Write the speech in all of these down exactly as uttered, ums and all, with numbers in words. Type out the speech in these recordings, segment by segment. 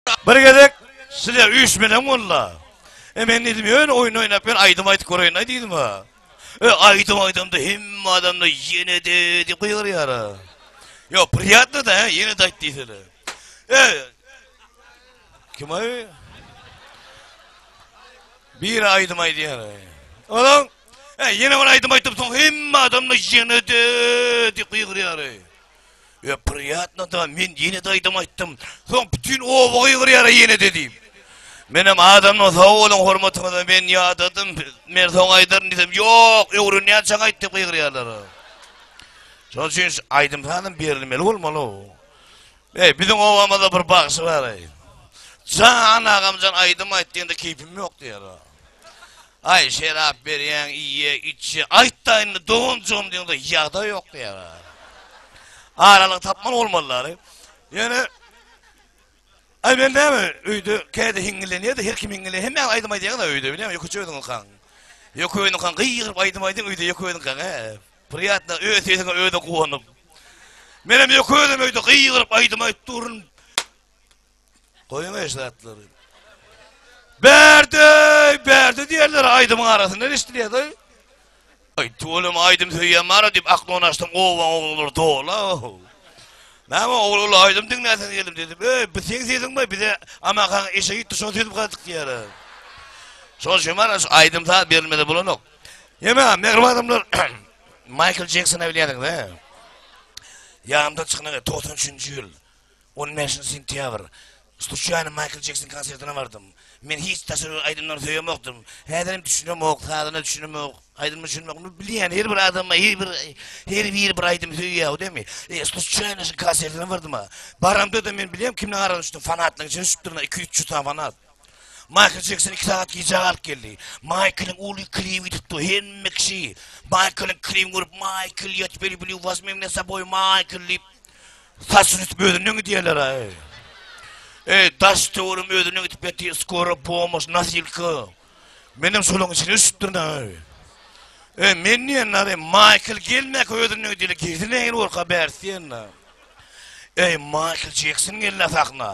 Bir gedek sizler üç menen valla. E men dedim öyle oyun oynap ben aydım aytık orayına dedim ha. E aydım aydım da hem adamda yine de de koyuyor yara. Yo приятно da yine de ayttıysın. E kim ay? Bir aydım aydı yara. Oğlum e yine var aydım aytıp son hem adamda yine de de koyuyor yara. Ya приятно da men yine de aydım ayttım. Son bütün o koyuyor yara yine dedim. Benim adamın sağ olun hormatına ben ya dedim, men son aydarın dedim, yok, öğrün ya çağa aytdı kıyırıyaları. Son için aydım sanım berilmeli olmalı. Ey, bizim ovamada bir bakışı var ay. Can ağamcan aydım ayttığında keyfim yok diyor. Ay şerap veriyen, iyiye, içe, ayttayını doğuncum diyorda yağda yok diyor. Aralık tapman olmalılar. Yani ay ben de mi? Öydü, kayda hingileniyor da her kim hingileniyor. Hemen aydım aydıyan da öydü, biliyor musun? Yok uçuydun kan. Yok öydün kan, kıyırıp aydım aydım öydü, yok öydün kan. Priyatla öğütüydün öydü kuvanıp. Benim yok öydüm öydü, kıyırıp aydım aydım durun. Koyun eşlatları. Berdi, berdi diyorlar aydımın arasında ne istiliyordu? Ay tuğulum aydım söyleyem ara deyip aklını açtım, oğlan olur doğla. Ben oğlu aydım dinlersen diyelim dedim. Ee, bir sen seydin mi? Bir de ama kan işe gitti son söyleyip kaldık diye. Son şumara aydım saat verilmedi bulunuk. Yemeğe mehrum adamlar Michael Jackson'a biliyordun da. Yanımda çıkına doksan üçüncü yıl. on beşinci sentyabr. Случайно Michael Jackson konsertine vardım. Men hiç tasarruf aydımdan söylüyorum yoktum. Hederim düşünüyorum yok, sağlığına düşünüyorum yok. Aydımı düşünüyorum yok. Biliyen her bir adamma, her bir, her bir bir aydım söylüyor değil mi? E, случайно konsertine vardım ha. Baramda da men biliyorum kimden aramıştım. Fanatlık için süttürüne iki üç tane fanat. Michael Jackson iki saat gece alıp geldi. Michael'ın oğlu klibi tuttu. Hem kişi. Michael'ın klibi vurup Michael yat beni biliyor. Vazmem ne saboy Michael'ı. Saçını tutup ödünün diyorlar ha. E, taş doğrum ödünün tutup eti skora boğmuş nasıl ki. Benim solun için üstüne ha. E, men niye nare Michael gelmek ödünün diyorlar. Girdin en orka bersiyen ha. E, Michael Jackson gelin sakna.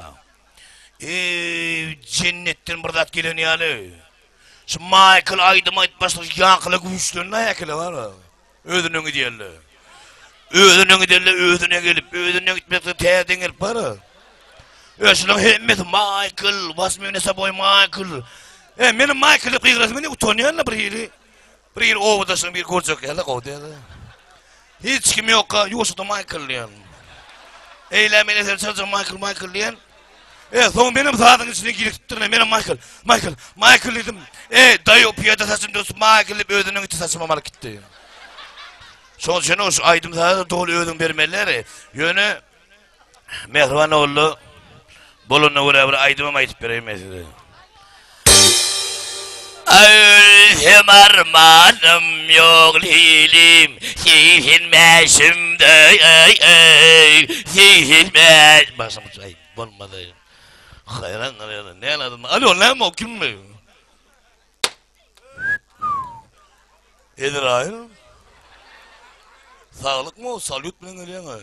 Eee cennetten buradat gelen yani. Şu Michael aydım ayt başladı yankılı güçlüğünün ayakıyla var ha. Ödünün gidiyorlar. Ödünün gidiyorlar, ödüne gelip, ödüne gitmekte teğden gelip var ha. Öşülün hemmet Michael, basmıyor nese boy Michael. E benim Michael'ı kıygırasın, beni utanıyorlar bir yeri. Bir yeri ovadasın, bir korcak yerle kovdu ya da. Hiç kim yok ha, yoksa da Michael diyen. Eylemeyle çalışacak Michael, Michael diyen. E son benim zaten içine girip tutturma benim Michael, Michael, Michael dedim. E dayı o piyada saçın dostu Michael'ı ödünün iti saçmamalı gitti. Son sene olsun aydım zaten dolu ödün vermeler. Yönü Mehrbanoğlu bolunla uğrayıp aydıma aytıp vereyim mesela. Ölüm armanım yok lilim, sihilmeşimde, sihilmeş... Başım ay, olmadı. Hayran hayran, ne anladın? Alo, ne mi o, kim mi? İzrail? Sağlık mı o? Salyut bilen geliyor mu?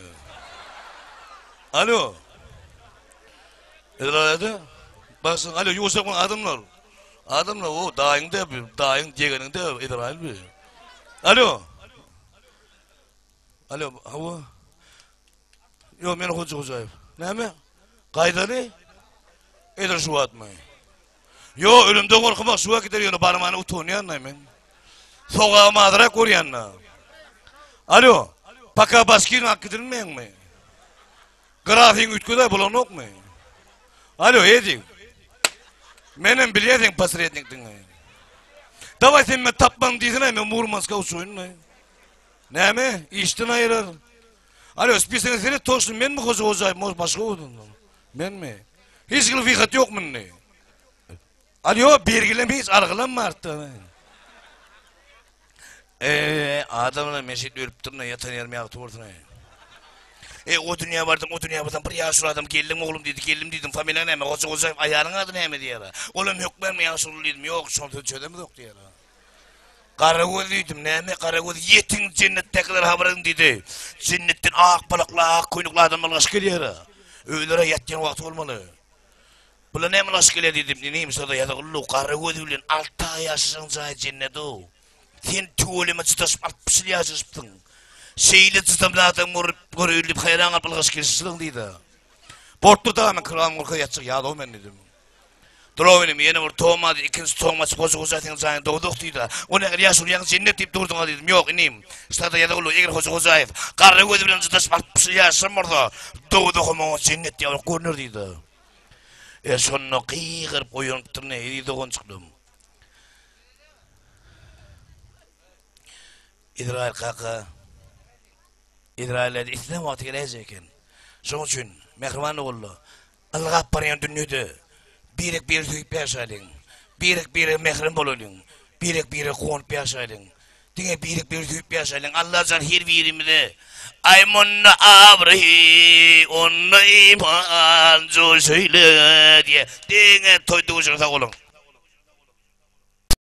Alo? İzrail'de? Baksın, alo, yoksa bana adımlar. Adamla o dağın da yapıyor. Dağın diğerinin de İsrail bir. Alo. Alo. Hava. Yo men hoca hocayım. Ne mi? Kaydarı? Edir şu atmayı. Yo ölümden korkmak şu gider yonu parmağını utanıyor ne men. Soğuğa madara koruyanla. Alo. Paka baskın hakkıdır mı mi? Grafiğin ütküde bulan yok mu? Alo edin. Menem biliyordun pasır etniktin. Davay sen me tapman diyorsun ay men Murmansk'a uçuyun ne? Ne mi? İşten ayırır. Alo spesini seni toşsun men mi koca hocayım başka oldun? Men mi? Hiç kıl fikat yok mu ne? Alo bergilemeyiz argılanma arttı. Eee adamla meşit ölüp durna yatan yerime yaktı ortuna. E o dünya vardım, o dünya vardım, bir yaşlı adam geldim oğlum dedi, geldim dedim, familya neyme, koca koca ayarın adı neyme diye. Oğlum yok ben mi yaşlı dedim, yok şolta çödemi yok diye. Karagöz dedim, neyme Karagöz, yetin cennettekiler haberin dedi. Cennetten ak balıkla, ak kuynukla adamlar kaç geliyor. Öylere yatken vakti olmalı. Bula ne mulaş gele dedim, neyim sada ya da ullu qarı gözülen altı ay yaşasın say cennet o. Sen tuğulema çıtas alpısıl yaşasıptın. Şeyle çıtamladın murup görüldüp hayran alpılgıs kesisildin deydi. Bortlu da hemen kırağım orkaya yatacak ya da o men dedim. Duru benim yeni bir toğmadı, ikinci toğması kozu kozu atın zaten doğduk deydi. Onu eğer yaş uyan cennet deyip durdun dedim. Yok ineyim. Sada ya da ullu eğer kozu kozu ayıp. Qarı gözülen çıtas alpısıl yaşasın orada. Doğduk ama cennet diye görünür deydi. E sonunu kıyırıp koyunup ne eydi oğun çıktım. İsrail kaka, İsrail'de İslam vakti geleceken. Son için mehriman oğlu, Allah'a parayan dünyada birek bir tüyüp yaşaydın, birek bir mehrim bololun, birek bir konup yaşaydın, dine birek bir tüyüp yaşaydın, Allah'tan her birimde, aymunna abrihi, onna iman söyle diye, dine toyduğu sırada olun.